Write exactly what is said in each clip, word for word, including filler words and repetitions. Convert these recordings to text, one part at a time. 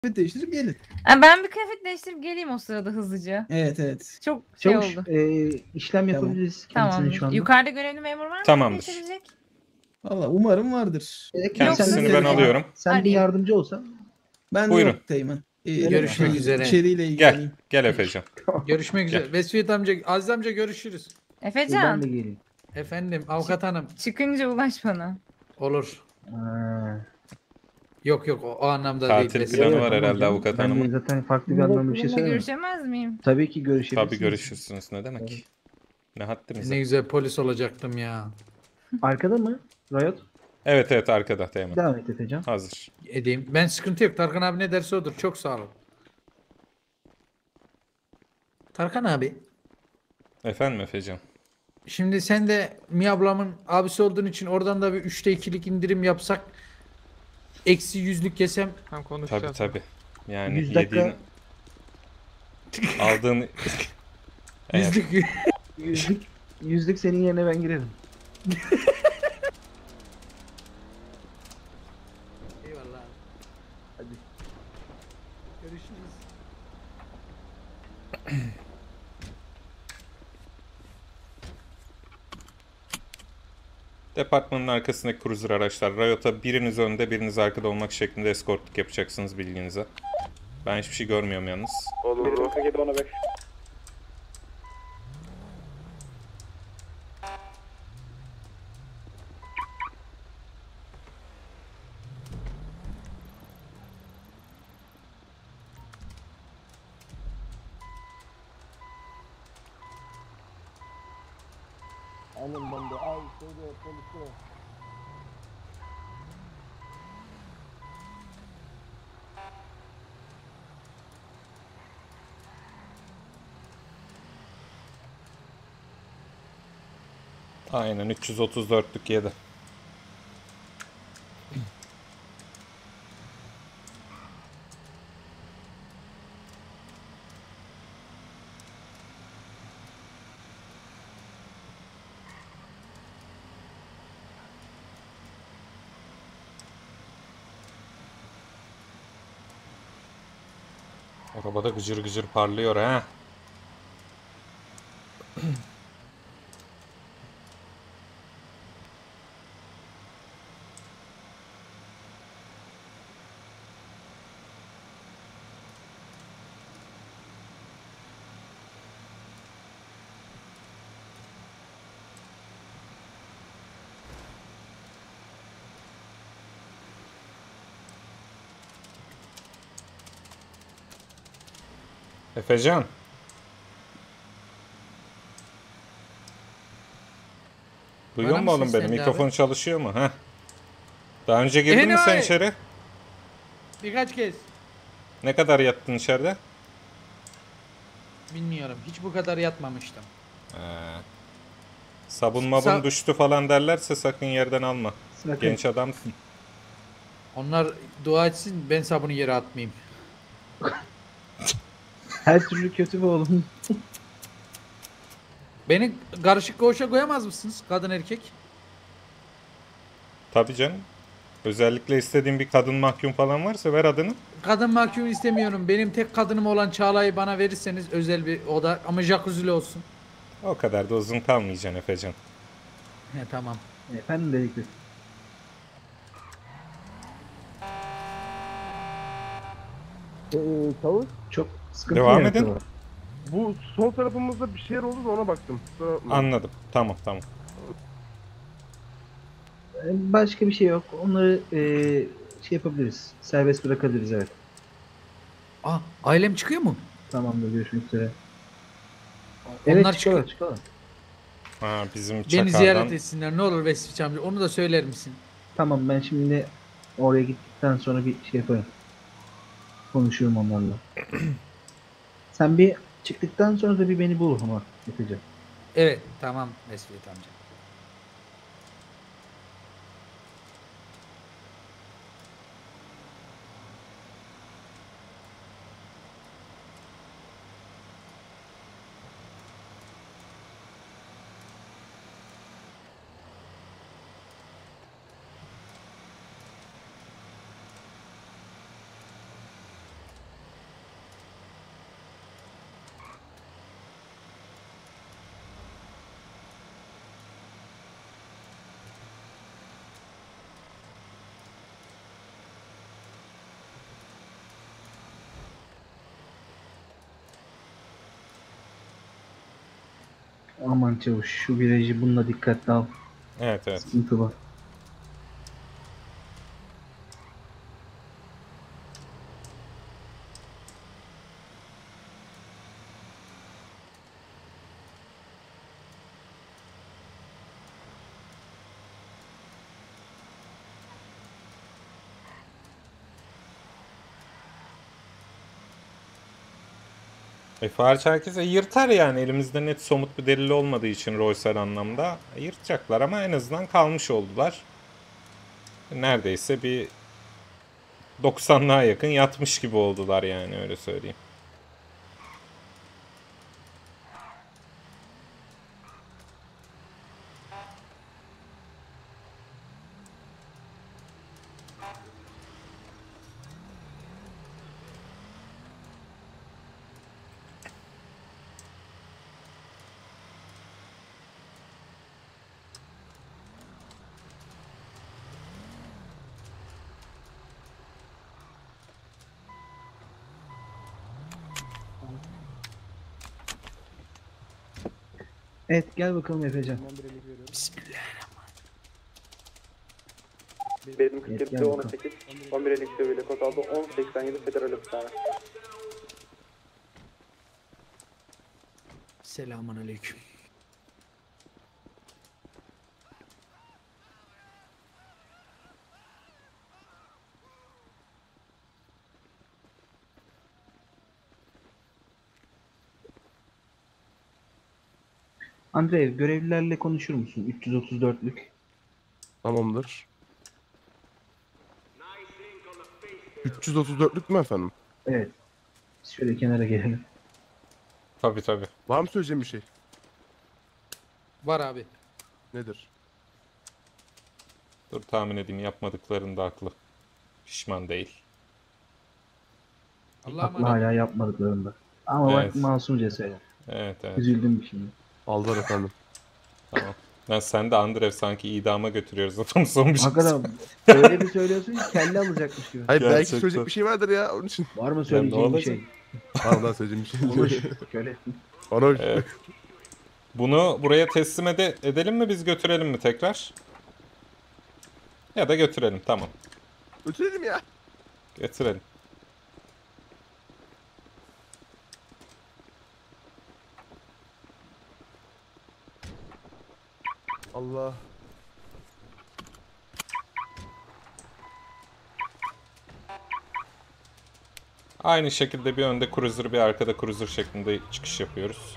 kıyafet değiştirip gelin. Ha, ben bir kıyafet değiştirip geleyim o sırada hızlıca. Evet evet. Çok şey Çavuş oldu. e, işlem yapabiliriz kendisine Tamamdır. şu anda. Yukarıda görevli memur var mı? Tamamdır. Geçebilecek? Valla umarım vardır. E, Kendisini sen ben de- alıyorum. Sen bir Arayayım. yardımcı olsan. Ben Buyurun. yok Teğmen. Ee, Görüşmek şey, üzere. İçeriğiyle Gel. ilgileneyim. Gel Efecan. Görüşmek Gel. üzere. Vesfiyet amca, Aziz amca görüşürüz. Ben Efecan de geleyim. Efendim avukat hanım. çıkınca ulaş bana. Olur. Ha. Yok yok o, o anlamda Tatil değil. planı Vesfiyet. var herhalde canım. avukat Ben de hanımın. zaten farklı bir anlamda bir şey söylemem. Görüşemez miyim? Tabii ki görüşebilirsiniz. Tabii görüşürsünüz ne demek. Ne haddimize. Ne güzel polis olacaktım ya. Arkada mı? Riot. Evet evet arkada Teğmen. Devam et Efecan. Hazır. Edeyim. Ben sıkıntı yok. Tarkan abi ne derse odur. Çok sağ olun. Tarkan abi. Efendim Efecan. Şimdi sen de Mi ablamın abisi olduğun için oradan da bir üçte ikilik indirim yapsak. Eksi yüzlük yesem. Tam konuşacağız. Tabii tabii. Yani yüz dakika- yediğin aldığın eğer Yüzlük. Yüzlük, yüzlük senin yerine ben girerim. Eyvallah. Hadi. Görüşürüz. departmanın arkasındaki cruiser araçlar Riot'a biriniz önde biriniz arkada olmak şeklinde eskortluk yapacaksınız bilginize. Ben hiçbir şey görmüyorum yalnız. Aynen üç yüz otuz dörtlük yedi. Arabada gıcır gıcır parlıyor ha. Efecan. Duyuyor Bana musun mı oğlum beni? seslendi Mikrofon abi? çalışıyor mu? Heh. Daha önce girdin mi sen Anyway. içeri? Birkaç kez. Ne kadar yattın içeride? Bilmiyorum. Hiç bu kadar yatmamıştım. Sabun mabun Sa- düştü falan derlerse sakın yerden alma. Sakın. Genç adamsın. Onlar dua etsin ben sabunu yere atmayayım. Her türlü kötü bir oğlum. Beni karışık koğuşa koyamaz mısınız? Kadın erkek. Tabii canım. Özellikle istediğin bir kadın mahkum falan varsa ver adını. Kadın mahkum istemiyorum. Benim tek kadınım olan Çağla'yı bana verirseniz özel bir oda ama jacuzzi'li olsun. O kadar da uzun kalmayacaksın Efecan. He tamam. Efendim dedikleri. Ee, Tavuk, Çok sıkıntı Devam yaratıyor. edin. bu sol tarafımızda bir şeyler oldu da ona baktım. Kusura bakma. Anladım. Tamam tamam. Ee, Başka bir şey yok. Onları e, şey yapabiliriz. Serbest bırakabiliriz evet. Aa ailem çıkıyor mu? Tamamdır görüşmek üzere. Evet Onlar çıkalım çıkıyor. çıkalım. Ha bizim Beni çakardan. ziyaret etsinler. Ne olur Vesfiç amca. Onu da söyler misin? Tamam ben şimdi oraya gittikten sonra bir şey yaparım. Konuşurum onlarla. Sen bir çıktıktan sonra da bir beni bul ama yapacağım. Evet tamam Vesfiç amca. Aman çavuş şu virajı bununla dikkatli al. Evet evet. Sıkıntı var. Efe hariç herkese yırtar yani. Elimizde net somut bir delil olmadığı için rolsel anlamda yırtacaklar ama en azından kalmış oldular. Neredeyse bir doksanlığa yakın yatmış gibi oldular yani, öyle söyleyeyim. Evet gel bakalım Efecan. Benim Evet, kırk gel yedi on bakalım. sekiz on bir elli iki seviyeyle kod aldı on seksen yedi federal hapishane. Selamun aleyküm. Andrei görevlilerle konuşur musun? üç yüz otuz dörtlük. Tamamdır. üç yüz otuz dörtlük mü efendim? Evet. Şöyle kenara gelelim. Tabii tabii. Var mı söyleyeceğim bir şey? Var abi. Nedir? Dur tahmin edeyim, yapmadıklarında haklı. Pişman değil. Allah'a Haklı emanet. hala yapmadıklarında. Ama bak Evet. masumca söyle. Evet evet. Üzüldüm şimdi. Aldılar efendim. Tamam. Ben sen de Andrev sanki idama götürüyoruz adamı son bir şey. Hakikaten öyle bir söylüyorsun ki kelle alacakmış gibi. Hayır belki Gerçekten. söyleyecek bir şey vardır ya onun için. Var mı ne söyleyeceğin bir olacak? şey? Var daha söyleyeceğim bir şey. Konuş. Şöyle. Konuş. Evet. Bunu buraya teslim ede edelim mi, biz götürelim mi tekrar? Ya da götürelim, tamam. Götürelim ya. Götürelim. Allah. Aynı şekilde bir önde cruiser bir arkada cruiser şeklinde çıkış yapıyoruz.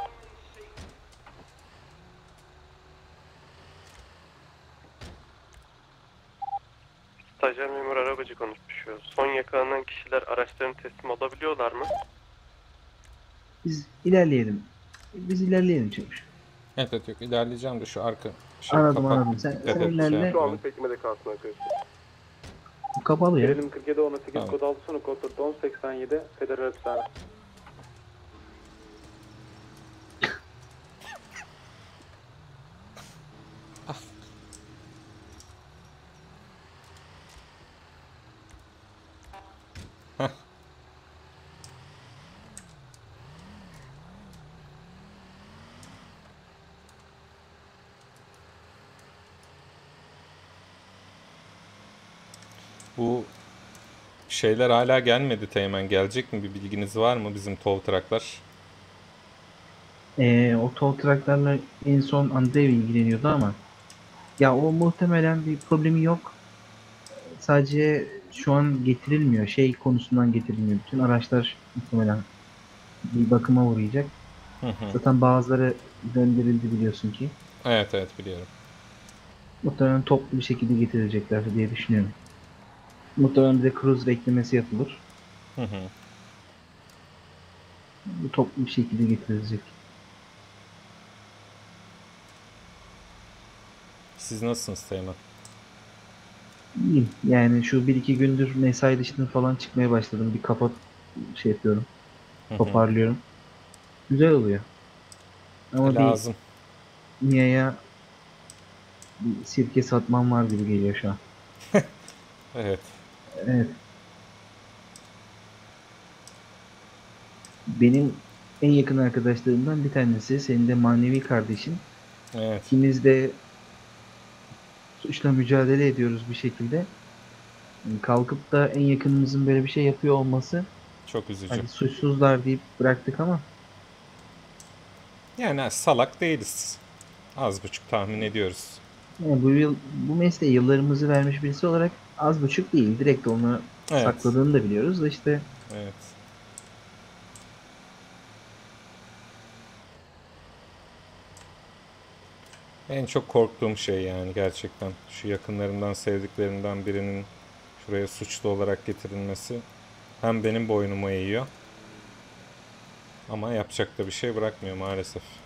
Stajyer memur arabacı konuşuyor. Son yakalanan kişiler araçlarını teslim olabiliyorlar mı? Biz ilerleyelim. Biz ilerleyelim çavuş. Evet evet, yok ilerleyeceğim de şu arka şey Anladım kapat- anladım. Sen, dikkat sen et, ilerle. şey Şu yapmayın. anlık beklemede kalsın arkadaşlar. Kapalı ya. Gerilim kırk yedi on sekiz Tamam. kod aldı sonu kod dört on seksen yedi federal hapishane. Bu şeyler hala gelmedi Teğmen. Gelecek mi? Bir bilginiz var mı bizim tow trucklar? Ee, o tow trucklarla en son Andrei ilgileniyordu ama ya o muhtemelen bir problemi yok. Sadece şu an getirilmiyor. Şey konusundan getirilmiyor. Bütün araçlar muhtemelen bir bakıma uğrayacak. Hı hı. Zaten bazıları gönderildi biliyorsun ki. Evet evet, biliyorum. Muhtemelen toplu bir şekilde getirilecekler diye düşünüyorum. Muhtemelen bir de cruise beklemesi yapılır. Hı hı. Bu toplu bir şekilde getirilecek. Siz nasılsınız Teğmen? İyiyim. Yani şu bir iki gündür mesai dışında falan çıkmaya başladım. Bir kafa şey yapıyorum. Hı hı. Toparlıyorum. Güzel oluyor. Ama bir Lazım. Mia'ya bir sirke satmam var gibi geliyor şu an. Evet. Evet. Benim en yakın arkadaşlarımdan bir tanesi. Senin de manevi kardeşin. Evet. İkimiz de suçla mücadele ediyoruz bir şekilde. Yani kalkıp da en yakınımızın böyle bir şey yapıyor olması, Çok üzücü. hadi suçsuzlar deyip bıraktık ama Yani salak değiliz. Az buçuk tahmin ediyoruz. yani bu yıl bu mesleğe yıllarımızı vermiş birisi olarak az buçuk değil. Direkt onu Evet. sakladığını da biliyoruz da işte Evet. En çok korktuğum şey yani gerçekten. Şu yakınlarımdan, sevdiklerinden birinin şuraya suçlu olarak getirilmesi hem benim boynumu eğiyor ama yapacak da bir şey bırakmıyor maalesef.